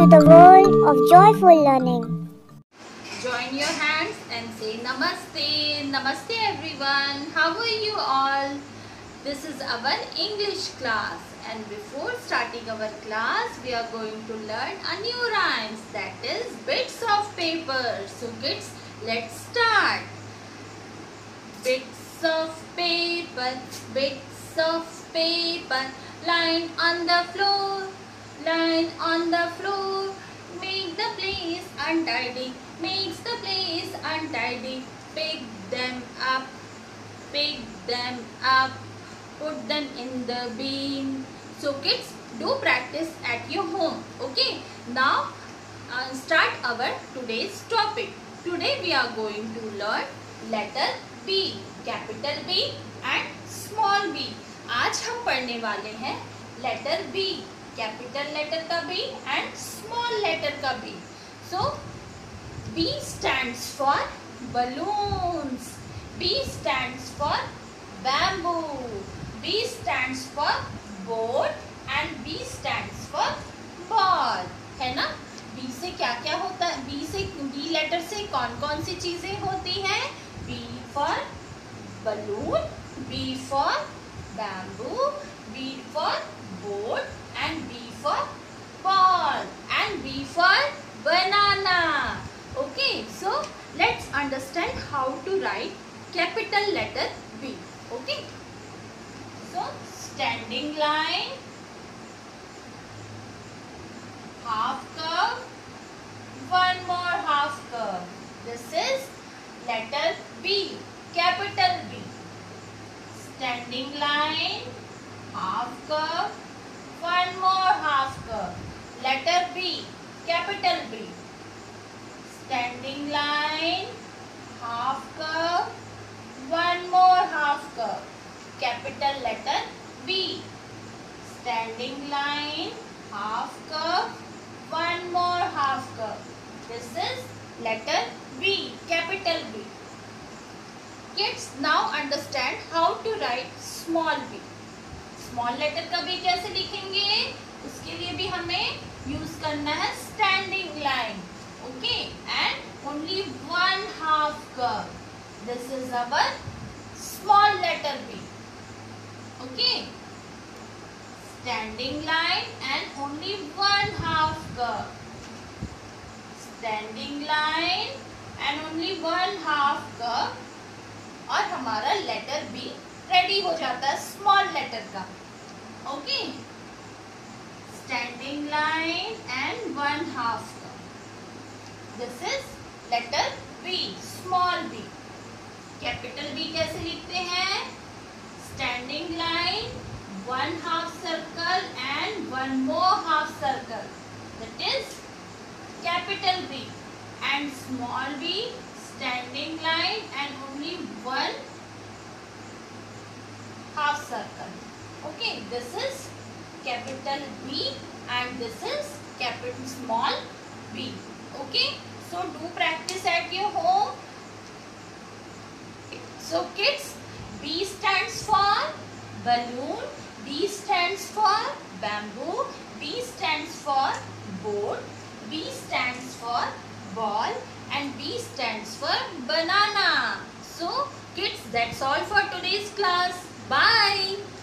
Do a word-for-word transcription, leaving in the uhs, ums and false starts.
to the world of joyful learning. Join your hands and say Namaste. Namaste everyone. How are you all? This is our English class, and before starting our class we are going to learn a new rhymes, that is bits of paper. So kids, let's start. Bits of paper, bits of paper, lying on the floor, lying on the floor, make the place untidy, makes the place untidy. Pick them up, pick them up, put them in the bin. So kids, do practice at your home. Okay, now uh, start our today's topic. Today we are going to learn letter B, capital B and small b. आज हम पढ़ने वाले हैं letter B, capital letter का B and small letter का B. So B stands for balloons, B stands for bamboo, B stands for boat and B stands for ball. है ना? B से क्या क्या होता है? B से B लेटर से कौन कौन सी चीजें होती हैं? B for balloon, B for bamboo, B for boat and B for ball and B for banana. Okay, so let's understand how to write capital letter B. Okay, so standing line, half curve, one more half curve. This is letter B, capital B. Standing line, half curve, one more half curve. Letter B, capital B. Standing line, half curve, one more half curve. Capital letter B. Standing line, half curve, one more half curve. This is letter B, capital B. Kids, now understand how to write small b. Small letter का b कैसे लिखेंगे? उसके लिए भी हमें use करना है standing line. Okay, and only one half curve. This is our small letter b. Okay, standing line and only one half curve. Standing line and only one half curve. और हमारा लेटर बी रेडी हो जाता है small letter का. Okay, standing line and one half curve. This is letter B, small B. Capital B कैसे लिखते हैं? Standing line, one half circle and one more half circle. That is capital B. And small B, standing line and only one half circle. Okay, this is capital B and this is capital small b. Okay, so do practice at your home. So kids, B stands for balloon, B stands for bamboo, B stands for boat, B stands for ball and B stands for banana. So kids, that's all for today's class. Bye.